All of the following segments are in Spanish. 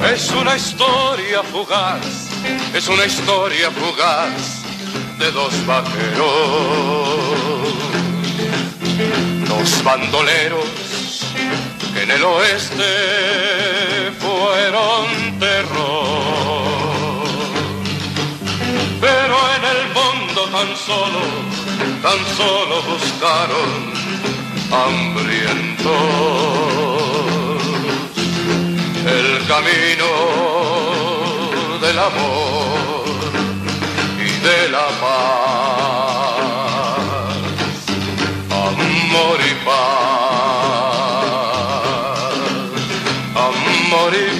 Es una historia fugaz, es una historia fugaz de dos vaqueros, dos bandoleros que en el oeste fueron terror, pero en el fondo tan solo buscaron hambrientos el camino del amor y de la paz, amor y paz, amor y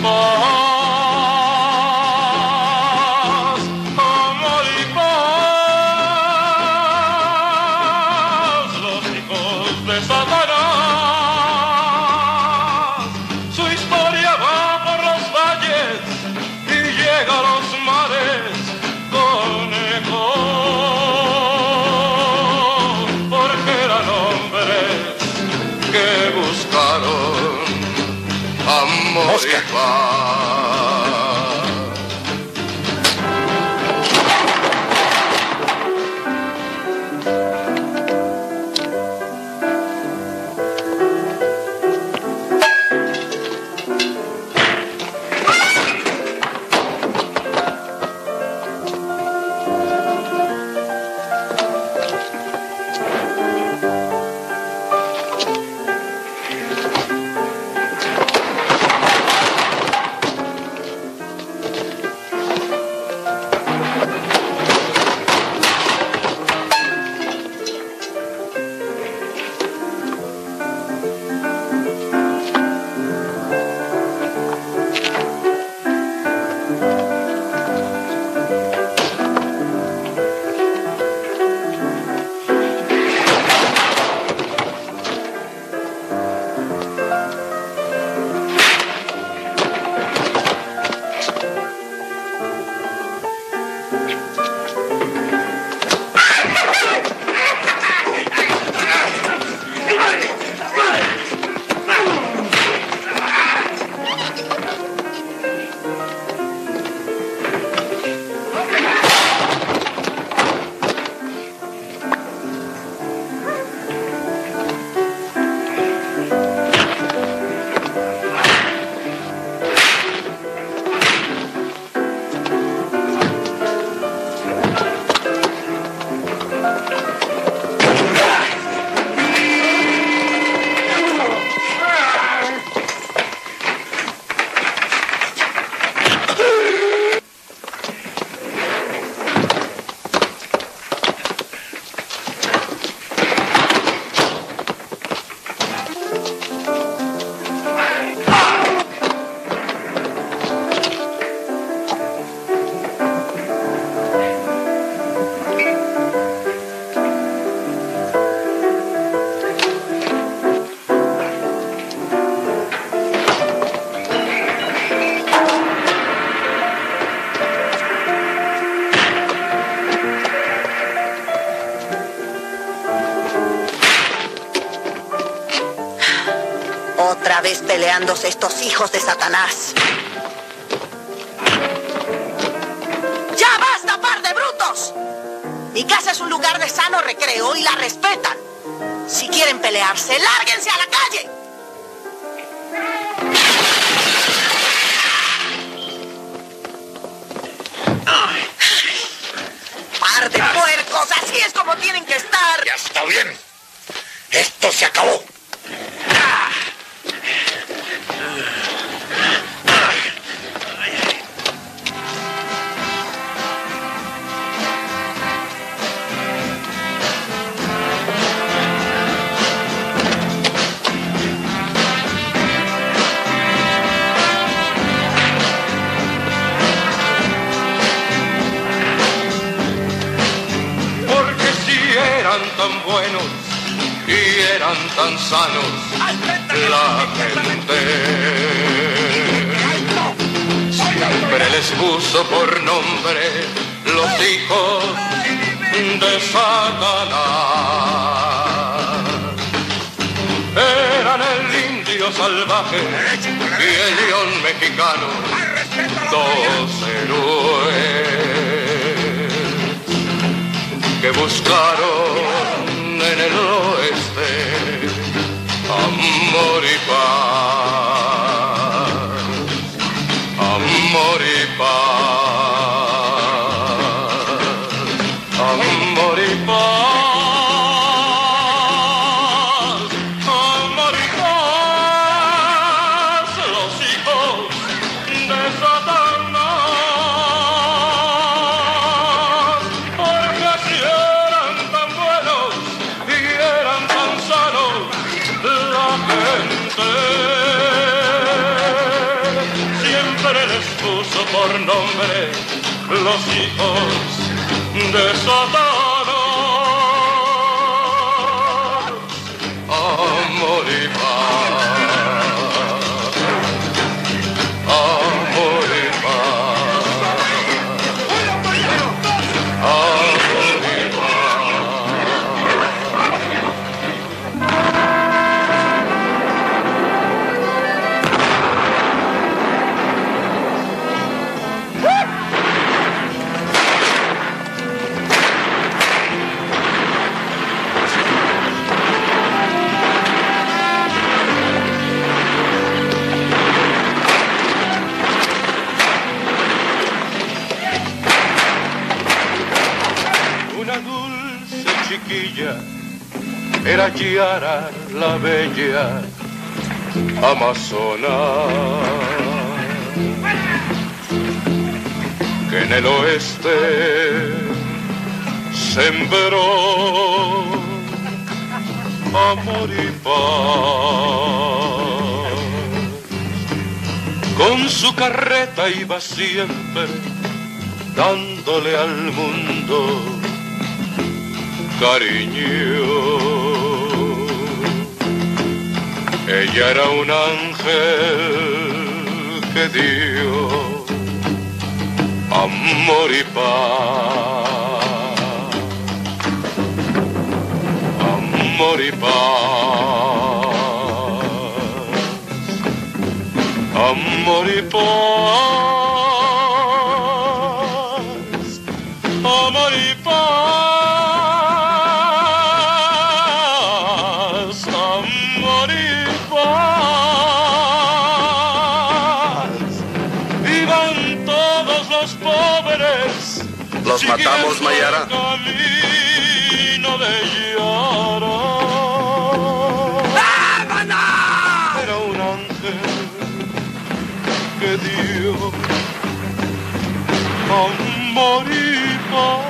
paz, amor y paz, los hijos de Satanás, su historia va por los valles y llega a los mares con eco, porque eran hombres que buscaron amor y paz. Otra vez peleándose estos hijos de Satanás. ¡Ya basta, par de brutos! Mi casa es un lugar de sano recreo y la respetan. Si quieren pelearse, ¡lárguense a la calle! ¡Par de puercos! ¡Así es como tienen que estar! ¡Ya está bien! ¡Esto se acabó! Tan buenos y eran tan sanos la gente, siempre les puso por nombre los hijos de Satanás. Eran el indio salvaje y el león mexicano, dos héroes que buscaron en el oeste amor y paz, amor y paz, amor y paz. Por nombre, los hijos de Satanás, amor y paz, amor y paz, amor y era Yara la bella amazona que en el oeste sembró amor y paz. Con su carreta iba siempre dándole al mundo cariño. Ella era un ángel que dio amor y paz, amor y paz, amor y paz, amor y paz. ¿Los matamos, Mayara? ¡Vámonos! Era un ángel que dio amor y paz.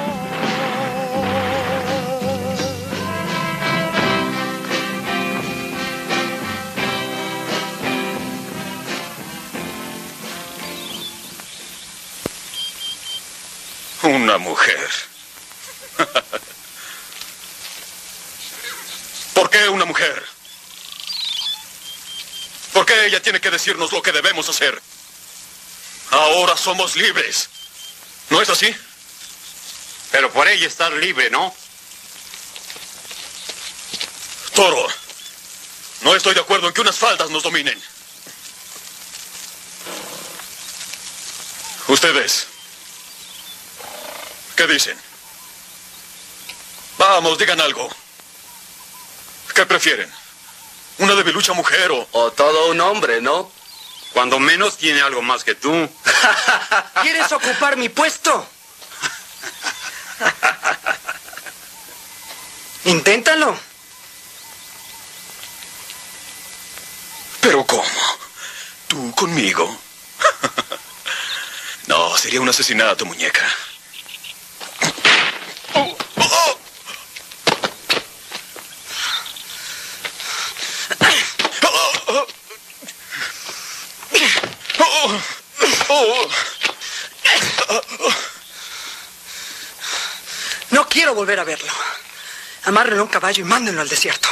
Una mujer. ¿Por qué una mujer? ¿Por qué ella tiene que decirnos lo que debemos hacer? Ahora somos libres. ¿No es así? Pero por ella estás libre, ¿no? Toro, no estoy de acuerdo en que unas faldas nos dominen. Ustedes, ¿qué dicen? Vamos, digan algo. ¿Qué prefieren? ¿Una debilucha mujer o todo un hombre, no? Cuando menos tiene algo más que tú. ¿Quieres ocupar mi puesto? Inténtalo. ¿Pero cómo? ¿Tú conmigo? No, sería un asesinato, muñeca. No quiero volver a verlo. Amárrenlo a un caballo y mándenlo al desierto.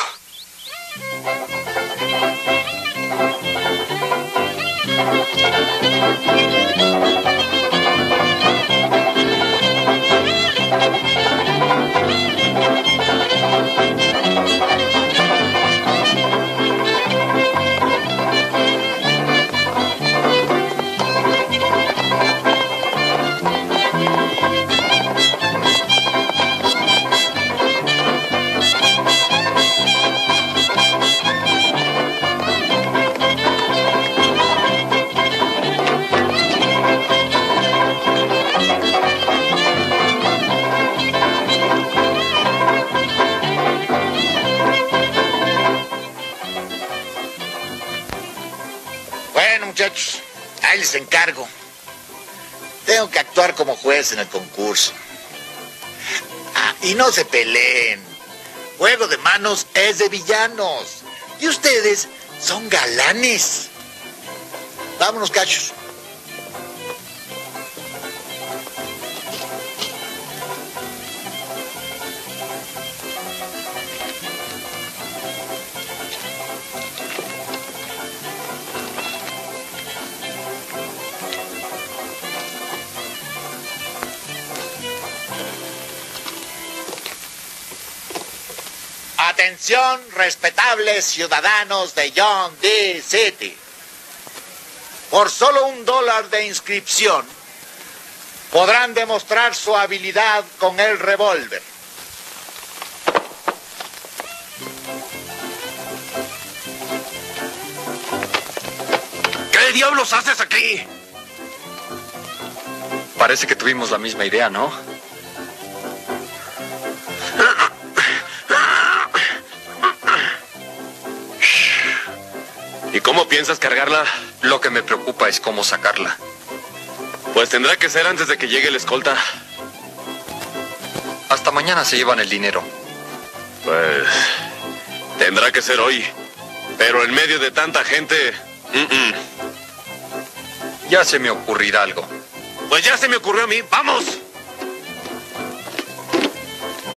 Bueno, muchachos, ahí les encargo. Tengo que actuar como juez en el concurso. Ah, y no se peleen. Juego de manos es de villanos. Y ustedes son galanes. Vámonos, cachos. Atención, respetables ciudadanos de John D. City. Por solo $1 de inscripción, podrán demostrar su habilidad con el revólver. ¿Qué diablos haces aquí? Parece que tuvimos la misma idea, ¿no? ¿Y cómo piensas cargarla? Lo que me preocupa es cómo sacarla. Pues tendrá que ser antes de que llegue el escolta. Hasta mañana se llevan el dinero. Pues tendrá que ser hoy. Pero en medio de tanta gente... Ya se me ocurrirá algo. Pues ya se me ocurrió a mí. ¡Vamos!